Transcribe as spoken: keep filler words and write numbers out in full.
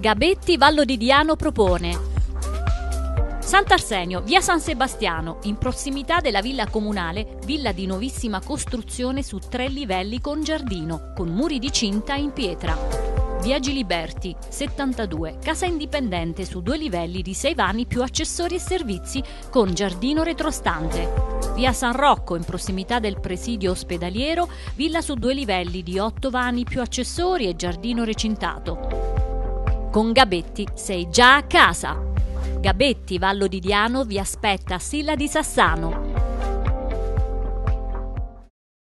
Gabetti Vallo di Diano propone Sant'Arsenio, via San Sebastiano, in prossimità della villa comunale, villa di nuovissima costruzione su tre livelli con giardino, con muri di cinta in pietra. Via Giliberti, settantadue, casa indipendente su due livelli di sei vani più accessori e servizi con giardino retrostante. Via San Rocco, in prossimità del presidio ospedaliero, villa su due livelli di otto vani più accessori e giardino recintato. Con Gabetti sei già a casa. Gabetti Vallo di Diano vi aspetta a Silla di Sassano.